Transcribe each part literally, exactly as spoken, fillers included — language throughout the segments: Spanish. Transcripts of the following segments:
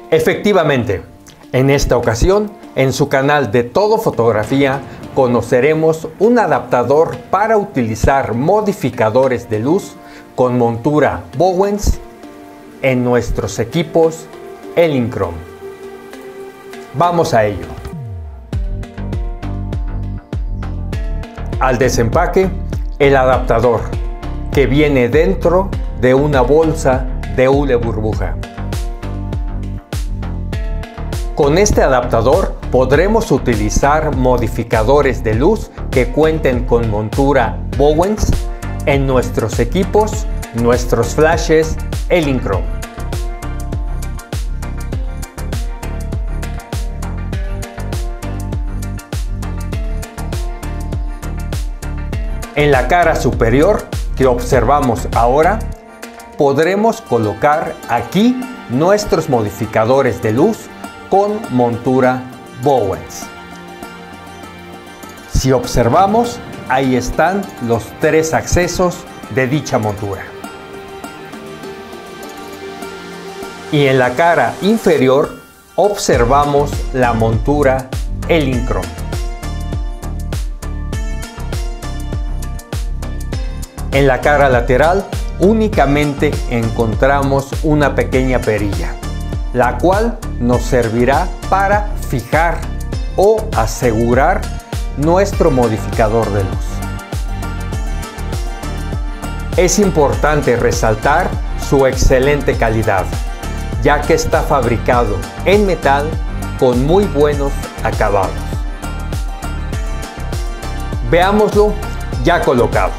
Efectivamente, en esta ocasión, en su canal de Todo Fotografía, conoceremos un adaptador para utilizar modificadores de luz con montura Bowens en nuestros equipos Elinchrom. Vamos a ello. Al desempaque, el adaptador, que viene dentro de una bolsa de hule burbuja. Con este adaptador podremos utilizar modificadores de luz que cuenten con montura Bowens en nuestros equipos, nuestros flashes Elinchrom. En la cara superior que observamos ahora, podremos colocar aquí nuestros modificadores de luz con montura Bowens. Si observamos, ahí están los tres accesos de dicha montura. Y en la cara inferior observamos la montura Elinchrom. En la cara lateral únicamente encontramos una pequeña perilla, la cual nos servirá para fijar o asegurar nuestro modificador de luz. Es importante resaltar su excelente calidad, ya que está fabricado en metal con muy buenos acabados. Veámoslo ya colocado.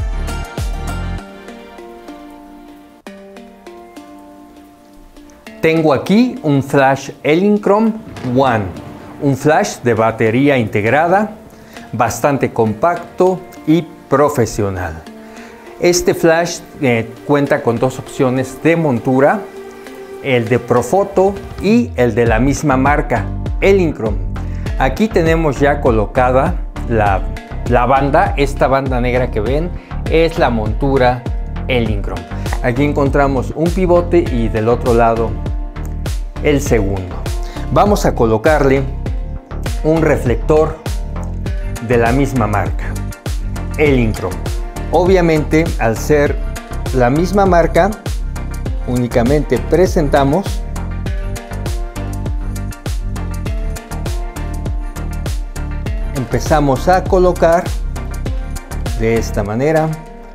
Tengo aquí un flash Elinchrom One, un flash de batería integrada, bastante compacto y profesional. Este flash eh, cuenta con dos opciones de montura, el de Profoto y el de la misma marca, Elinchrom. Aquí tenemos ya colocada la, la banda, esta banda negra que ven es la montura Elinchrom. Aquí encontramos un pivote y del otro lado el segundo. Vamos a colocarle un reflector de la misma marca, Elinchrom. Obviamente, al ser la misma marca, únicamente presentamos empezamos a colocar de esta manera,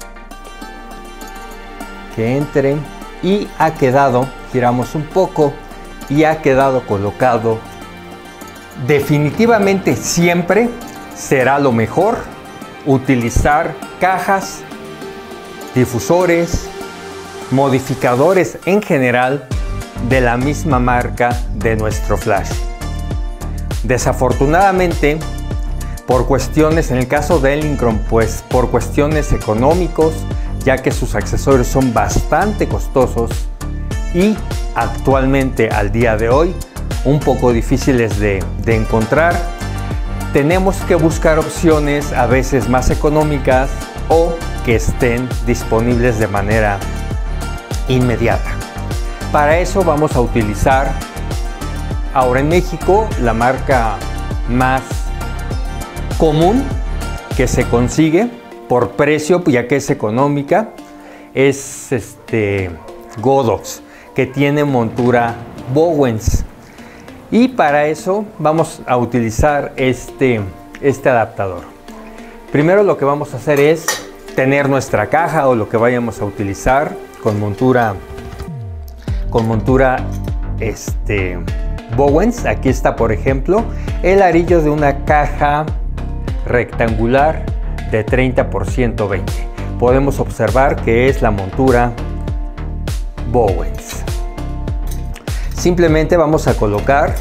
que entre, y ha quedado, giramos un poco y ha quedado colocado. Definitivamente siempre será lo mejor utilizar cajas, difusores, modificadores en general de la misma marca de nuestro flash. Desafortunadamente, por cuestiones, en el caso de Elinchrom, pues por cuestiones económicos, ya que sus accesorios son bastante costosos y actualmente, al día de hoy, un poco difíciles de, de encontrar, tenemos que buscar opciones a veces más económicas o que estén disponibles de manera inmediata. Para eso vamos a utilizar ahora en México la marca más común que se consigue por precio, ya que es económica, es este Godox, que tiene montura Bowens. Y para eso vamos a utilizar este, este adaptador. Primero lo que vamos a hacer es tener nuestra caja o lo que vayamos a utilizar con montura con montura este, Bowens. Aquí está, por ejemplo, el arillo de una caja rectangular de treinta por ciento veinte. Podemos observar que es la montura Bowens. Simplemente vamos a colocar,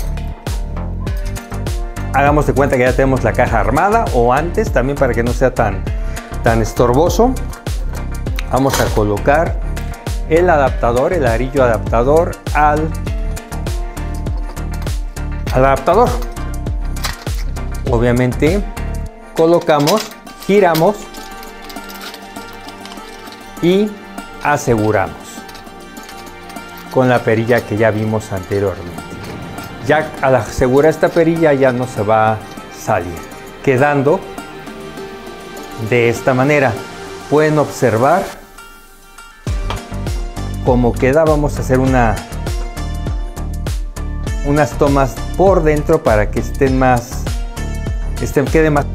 hagamos de cuenta que ya tenemos la caja armada, o antes también, para que no sea tan, tan estorboso. Vamos a colocar el adaptador, el arillo adaptador al, al adaptador. Obviamente colocamos, giramos y aseguramos con la perilla que ya vimos anteriormente. Ya al asegurar esta perilla ya no se va a salir, quedando de esta manera. Pueden observar cómo queda. Vamos a hacer una unas tomas por dentro para que estén más estén quede más.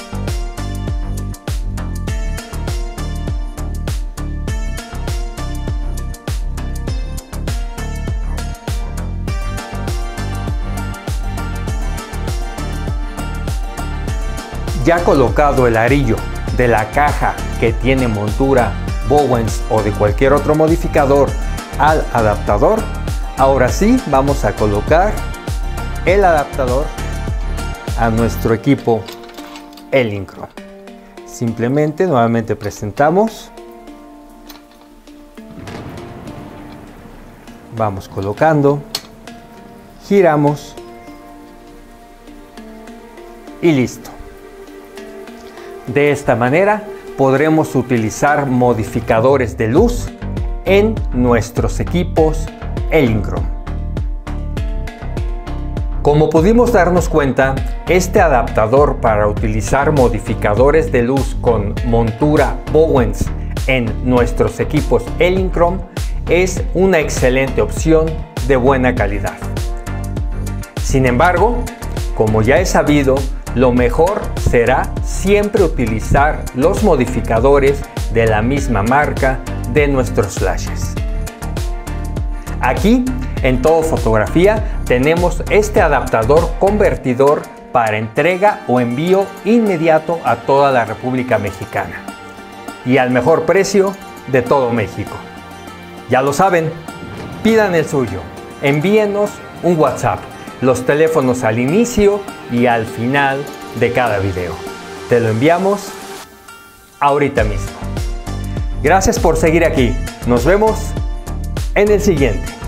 Ya colocado el arillo de la caja que tiene montura Bowens o de cualquier otro modificador al adaptador, ahora sí vamos a colocar el adaptador a nuestro equipo Elinchrom. Simplemente nuevamente presentamos, vamos colocando, giramos y listo. De esta manera podremos utilizar modificadores de luz en nuestros equipos Elinchrom. Como pudimos darnos cuenta, este adaptador para utilizar modificadores de luz con montura Bowens en nuestros equipos Elinchrom es una excelente opción de buena calidad. Sin embargo, como ya es sabido, lo mejor será siempre utilizar los modificadores de la misma marca de nuestros flashes. Aquí en Todo Fotografía tenemos este adaptador convertidor para entrega o envío inmediato a toda la República Mexicana y al mejor precio de todo México. Ya lo saben, pidan el suyo, envíenos un WhatsApp, los teléfonos al inicio y al final de cada video. Te lo enviamos ahorita mismo. Gracias por seguir aquí. Nos vemos en el siguiente.